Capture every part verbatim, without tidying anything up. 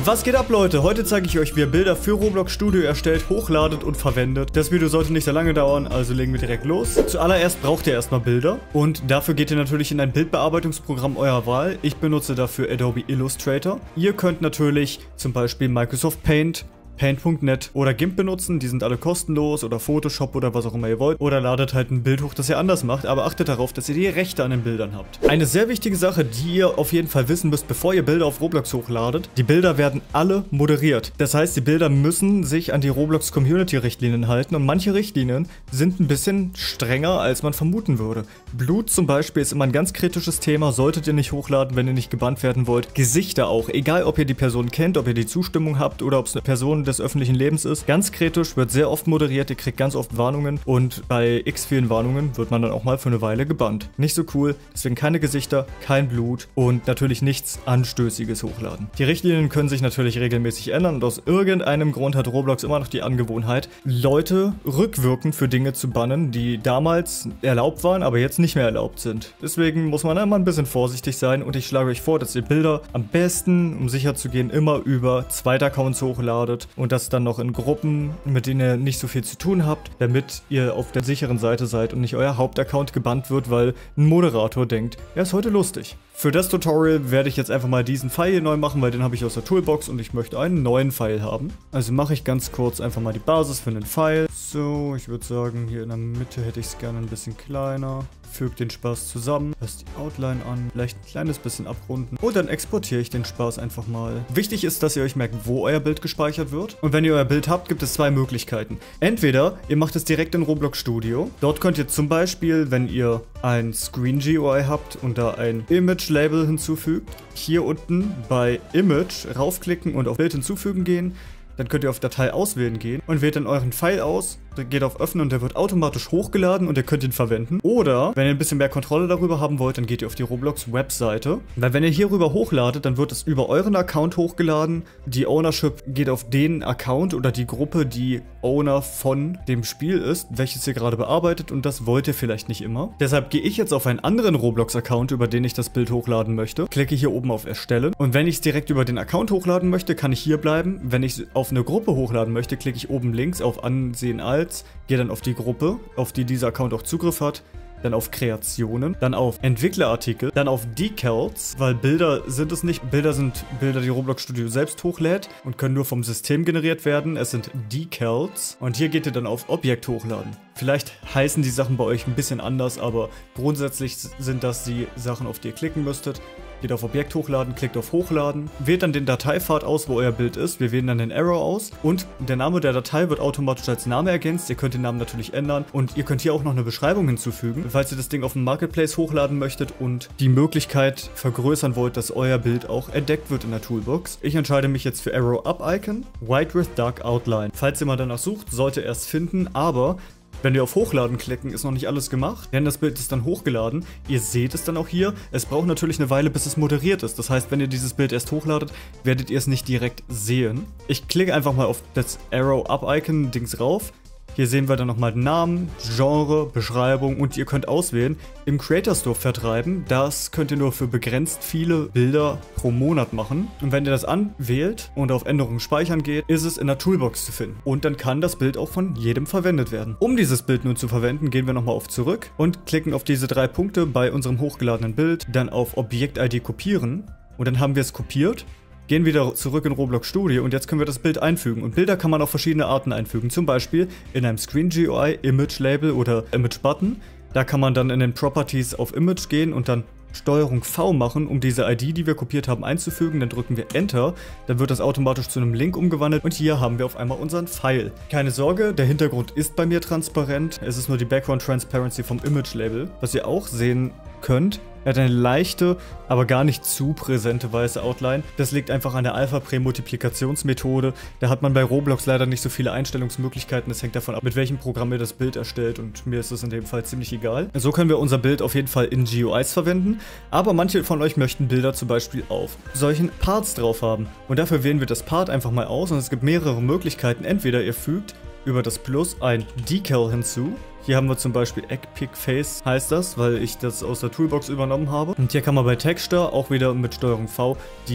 Was geht ab, Leute? Heute zeige ich euch, wie ihr Bilder für Roblox Studio erstellt, hochladet und verwendet. Das Video sollte nicht sehr lange dauern, also legen wir direkt los. Zuallererst braucht ihr erstmal Bilder und dafür geht ihr natürlich in ein Bildbearbeitungsprogramm eurer Wahl. Ich benutze dafür Adobe Illustrator. Ihr könnt natürlich zum Beispiel Microsoft Paint, Paint Punkt net oder GIMP benutzen, die sind alle kostenlos, oder Photoshop oder was auch immer ihr wollt, oder ladet halt ein Bild hoch, das ihr anders macht, aber achtet darauf, dass ihr die Rechte an den Bildern habt. Eine sehr wichtige Sache, die ihr auf jeden Fall wissen müsst, bevor ihr Bilder auf Roblox hochladet: Die Bilder werden alle moderiert. Das heißt, die Bilder müssen sich an die Roblox Community Richtlinien halten und manche Richtlinien sind ein bisschen strenger, als man vermuten würde. Blut zum Beispiel ist immer ein ganz kritisches Thema, solltet ihr nicht hochladen, wenn ihr nicht gebannt werden wollt. Gesichter auch, egal ob ihr die Person kennt, ob ihr die Zustimmung habt oder ob es eine Person des öffentlichen Lebens ist. Ganz kritisch, wird sehr oft moderiert, ihr kriegt ganz oft Warnungen und bei x vielen Warnungen wird man dann auch mal für eine Weile gebannt. Nicht so cool, deswegen keine Gesichter, kein Blut und natürlich nichts Anstößiges hochladen. Die Richtlinien können sich natürlich regelmäßig ändern und aus irgendeinem Grund hat Roblox immer noch die Angewohnheit, Leute rückwirkend für Dinge zu bannen, die damals erlaubt waren, aber jetzt nicht mehr erlaubt sind. Deswegen muss man immer ein bisschen vorsichtig sein und ich schlage euch vor, dass ihr Bilder am besten, um sicher zu gehen, immer über zweite Accounts hochladet und das dann noch in Gruppen, mit denen ihr nicht so viel zu tun habt, damit ihr auf der sicheren Seite seid und nicht euer Hauptaccount gebannt wird, weil ein Moderator denkt, er ist heute lustig. Für das Tutorial werde ich jetzt einfach mal diesen Pfeil hier neu machen, weil den habe ich aus der Toolbox und ich möchte einen neuen Pfeil haben. Also mache ich ganz kurz einfach mal die Basis für den Pfeil. So, ich würde sagen, hier in der Mitte hätte ich es gerne ein bisschen kleiner. Füge den Spaß zusammen, passe die Outline an, vielleicht ein kleines bisschen abrunden und dann exportiere ich den Spaß einfach mal. Wichtig ist, dass ihr euch merkt, wo euer Bild gespeichert wird. Und wenn ihr euer Bild habt, gibt es zwei Möglichkeiten. Entweder ihr macht es direkt in Roblox Studio. Dort könnt ihr zum Beispiel, wenn ihr ein Screen G U I habt und da ein Image-Label hinzufügt, hier unten bei Image raufklicken und auf Bild hinzufügen gehen. Dann könnt ihr auf Datei auswählen gehen und wählt dann euren Pfeil aus, geht auf Öffnen und der wird automatisch hochgeladen und ihr könnt ihn verwenden. Oder, wenn ihr ein bisschen mehr Kontrolle darüber haben wollt, dann geht ihr auf die Roblox-Webseite. Weil wenn ihr hierüber hochladet, dann wird es über euren Account hochgeladen. Die Ownership geht auf den Account oder die Gruppe, die Owner von dem Spiel ist, welches ihr gerade bearbeitet und das wollt ihr vielleicht nicht immer. Deshalb gehe ich jetzt auf einen anderen Roblox-Account, über den ich das Bild hochladen möchte, klicke hier oben auf Erstellen und wenn ich es direkt über den Account hochladen möchte, kann ich hier bleiben. Wenn ich es auf eine Gruppe hochladen möchte, klicke ich oben links auf Ansehen als, gehe dann auf die Gruppe, auf die dieser Account auch Zugriff hat, dann auf Kreationen, dann auf Entwicklerartikel, dann auf Decals, weil Bilder sind es nicht. Bilder sind Bilder, die Roblox Studio selbst hochlädt und können nur vom System generiert werden. Es sind Decals und hier geht ihr dann auf Objekt hochladen. Vielleicht heißen die Sachen bei euch ein bisschen anders, aber grundsätzlich sind das die Sachen, auf die ihr klicken müsstet. Geht auf Objekt hochladen, klickt auf Hochladen, wählt dann den Dateipfad aus, wo euer Bild ist. Wir wählen dann den Arrow aus und der Name der Datei wird automatisch als Name ergänzt. Ihr könnt den Namen natürlich ändern und ihr könnt hier auch noch eine Beschreibung hinzufügen, falls ihr das Ding auf dem Marketplace hochladen möchtet und die Möglichkeit vergrößern wollt, dass euer Bild auch entdeckt wird in der Toolbox. Ich entscheide mich jetzt für Arrow Up Icon, White with Dark Outline. Falls ihr mal danach sucht, sollt ihr erst finden, aber wenn wir auf Hochladen klicken, ist noch nicht alles gemacht, denn das Bild ist dann hochgeladen. Ihr seht es dann auch hier. Es braucht natürlich eine Weile, bis es moderiert ist. Das heißt, wenn ihr dieses Bild erst hochladet, werdet ihr es nicht direkt sehen. Ich klicke einfach mal auf das Arrow-Up-Icon Dings rauf. Hier sehen wir dann nochmal den Namen, Genre, Beschreibung und ihr könnt auswählen, im Creator Store vertreiben. Das könnt ihr nur für begrenzt viele Bilder pro Monat machen. Und wenn ihr das anwählt und auf Änderungen speichern geht, ist es in der Toolbox zu finden. Und dann kann das Bild auch von jedem verwendet werden. Um dieses Bild nun zu verwenden, gehen wir nochmal auf Zurück und klicken auf diese drei Punkte bei unserem hochgeladenen Bild, dann auf Objekt-I D kopieren und dann haben wir es kopiert. Gehen wieder zurück in Roblox Studio und jetzt können wir das Bild einfügen. Und Bilder kann man auf verschiedene Arten einfügen. Zum Beispiel in einem Screen G U I, Image Label oder Image Button. Da kann man dann in den Properties auf Image gehen und dann Steuerung V machen, um diese I D, die wir kopiert haben, einzufügen. Dann drücken wir Enter. Dann wird das automatisch zu einem Link umgewandelt. Und hier haben wir auf einmal unseren Pfeil. Keine Sorge, der Hintergrund ist bei mir transparent. Es ist nur die Background Transparency vom Image Label. Was ihr auch sehen könnt, er hat eine leichte, aber gar nicht zu präsente weiße Outline. Das liegt einfach an der Alpha-Prämultiplikationsmethode. Da hat man bei Roblox leider nicht so viele Einstellungsmöglichkeiten. Das hängt davon ab, mit welchem Programm ihr das Bild erstellt. Und mir ist es in dem Fall ziemlich egal. So können wir unser Bild auf jeden Fall in G U Is verwenden. Aber manche von euch möchten Bilder zum Beispiel auf solchen Parts drauf haben. Und dafür wählen wir das Part einfach mal aus. Und es gibt mehrere Möglichkeiten. Entweder ihr fügt über das Plus ein Decal hinzu. Hier haben wir zum Beispiel Eggpick Face, heißt das, weil ich das aus der Toolbox übernommen habe. Und hier kann man bei Texture auch wieder mit Steuerung V die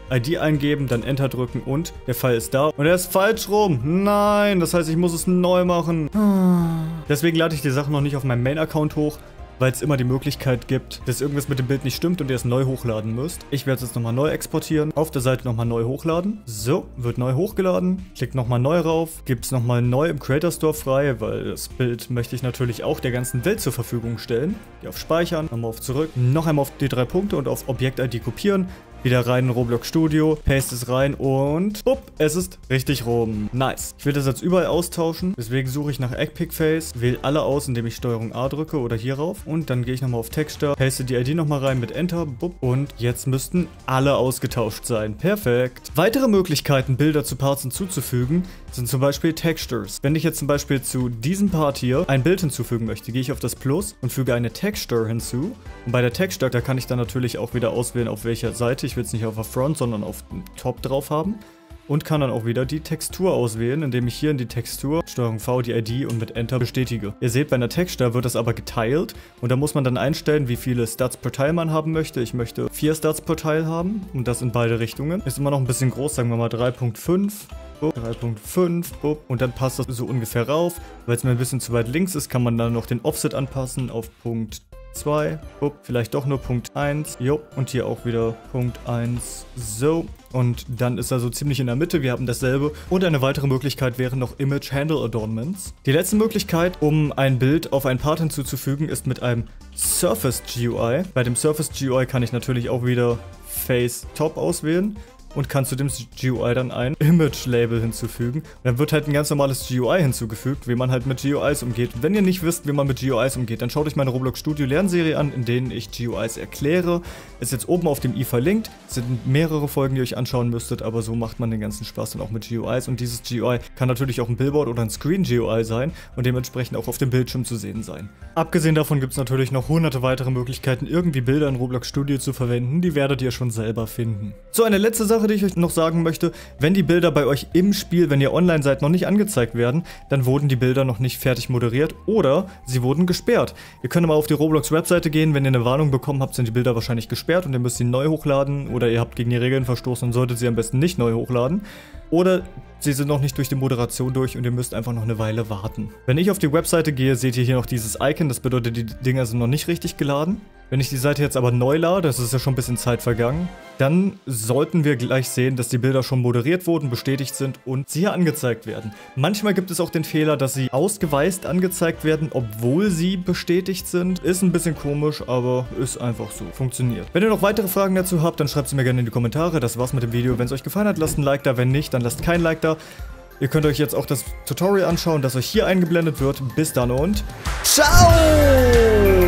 I D eingeben, dann Enter drücken und der Pfeil ist da. Und er ist falsch rum. Nein, das heißt, ich muss es neu machen. Deswegen lade ich die Sachen noch nicht auf meinem Main-Account hoch, weil es immer die Möglichkeit gibt, dass irgendwas mit dem Bild nicht stimmt und ihr es neu hochladen müsst. Ich werde es jetzt nochmal neu exportieren, auf der Seite nochmal neu hochladen. So, wird neu hochgeladen. Klickt nochmal neu rauf, gibt es nochmal neu im Creator Store frei, weil das Bild möchte ich natürlich auch der ganzen Welt zur Verfügung stellen. Geh auf Speichern, nochmal auf Zurück, noch einmal auf die drei Punkte und auf Objekt-I D kopieren. Wieder rein in Roblox Studio, paste es rein und bupp, es ist richtig rum. Nice. Ich will das jetzt überall austauschen, deswegen suche ich nach Eggpick Face, wähle alle aus, indem ich Steuerung A drücke oder hier rauf und dann gehe ich nochmal auf Texture, paste die I D nochmal rein mit Enter, bupp und jetzt müssten alle ausgetauscht sein. Perfekt. Weitere Möglichkeiten, Bilder zu Parts hinzuzufügen, sind zum Beispiel Textures. Wenn ich jetzt zum Beispiel zu diesem Part hier ein Bild hinzufügen möchte, gehe ich auf das Plus und füge eine Texture hinzu und bei der Texture, da kann ich dann natürlich auch wieder auswählen, auf welcher Seite ich Ich will es nicht auf der Front, sondern auf dem Top drauf haben. Und kann dann auch wieder die Textur auswählen, indem ich hier in die Textur Steuerung V die I D und mit Enter bestätige. Ihr seht, bei einer Texture wird das aber geteilt und da muss man dann einstellen, wie viele Stats per Tile man haben möchte. Ich möchte vier Stats per Tile haben und das in beide Richtungen. Ist immer noch ein bisschen groß, sagen wir mal drei Punkt fünf. drei Punkt fünf und dann passt das so ungefähr rauf. Weil es mir ein bisschen zu weit links ist, kann man dann noch den Offset anpassen auf Punkt zwei, vielleicht doch nur Punkt eins, jo, und hier auch wieder Punkt eins, so, und dann ist er so ziemlich in der Mitte, wir haben dasselbe. Und eine weitere Möglichkeit wären noch Image Handle Adornments. Die letzte Möglichkeit, um ein Bild auf ein Part hinzuzufügen, ist mit einem Surface G U I. Bei dem Surface G U I kann ich natürlich auch wieder Face Top auswählen. Und kann zu dem G U I dann ein Image-Label hinzufügen. Und dann wird halt ein ganz normales G U I hinzugefügt, wie man halt mit G U Is umgeht. Und wenn ihr nicht wisst, wie man mit G U Is umgeht, dann schaut euch meine Roblox Studio Lernserie an, in denen ich G U Is erkläre. Ist jetzt oben auf dem i verlinkt. Es sind mehrere Folgen, die ihr euch anschauen müsstet, aber so macht man den ganzen Spaß dann auch mit G U Is. Und dieses G U I kann natürlich auch ein Billboard oder ein Screen-G U I sein und dementsprechend auch auf dem Bildschirm zu sehen sein. Abgesehen davon gibt es natürlich noch hunderte weitere Möglichkeiten, irgendwie Bilder in Roblox Studio zu verwenden. Die werdet ihr schon selber finden. So, eine letzte Sache, die ich euch noch sagen möchte, wenn die Bilder bei euch im Spiel, wenn ihr online seid, noch nicht angezeigt werden, dann wurden die Bilder noch nicht fertig moderiert oder sie wurden gesperrt. Ihr könnt mal auf die Roblox-Webseite gehen, wenn ihr eine Warnung bekommen habt, sind die Bilder wahrscheinlich gesperrt und ihr müsst sie neu hochladen oder ihr habt gegen die Regeln verstoßen und solltet sie am besten nicht neu hochladen. Oder sie sind noch nicht durch die Moderation durch und ihr müsst einfach noch eine Weile warten. Wenn ich auf die Webseite gehe, seht ihr hier noch dieses Icon, das bedeutet, die Dinger sind noch nicht richtig geladen. Wenn ich die Seite jetzt aber neu lade, das ist ja schon ein bisschen Zeit vergangen, dann sollten wir gleich sehen, dass die Bilder schon moderiert wurden, bestätigt sind und sie hier angezeigt werden. Manchmal gibt es auch den Fehler, dass sie ausgeweißt angezeigt werden, obwohl sie bestätigt sind. Ist ein bisschen komisch, aber ist einfach so. Funktioniert. Wenn ihr noch weitere Fragen dazu habt, dann schreibt sie mir gerne in die Kommentare. Das war's mit dem Video. Wenn es euch gefallen hat, lasst ein Like da. Wenn nicht, dann lasst kein Like da. Ihr könnt euch jetzt auch das Tutorial anschauen, das euch hier eingeblendet wird. Bis dann und ciao!